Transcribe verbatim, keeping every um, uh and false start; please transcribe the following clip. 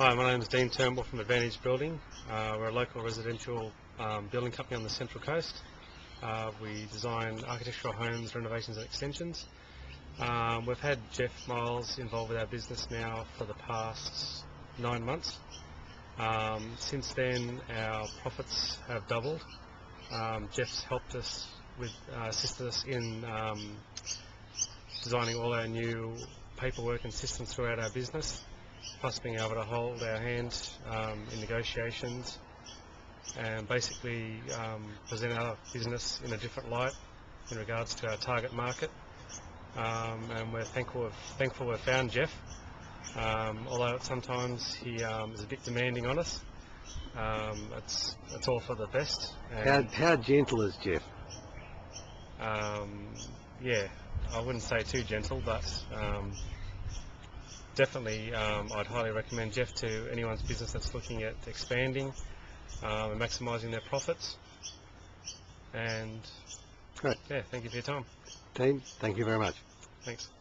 Hi, my name is Dean Turnbull from Advantage Building. Uh, we're a local residential um, building company on the Central Coast. Uh, we design architectural homes, renovations and extensions. Um, we've had Jeff Miles involved with our business now for the past nine months. Um, since then our profits have doubled. Um, Jeff's helped us with, uh, assisted us in um, designing all our new paperwork and systems throughout our business, plus being able to hold our hand um, in negotiations and basically um, present our business in a different light in regards to our target market. Um, and we're thankful we've, thankful we've found Jeff, um, although sometimes he um, is a bit demanding on us. Um, it's, it's all for the best. And how, how gentle is Jeff? Um, yeah, I wouldn't say too gentle, but um, definitely um, I'd highly recommend Jeff to anyone's business that's looking at expanding um, and maximising their profits. And Great. yeah, thank you for your time. Dean, thank you very much. Thanks.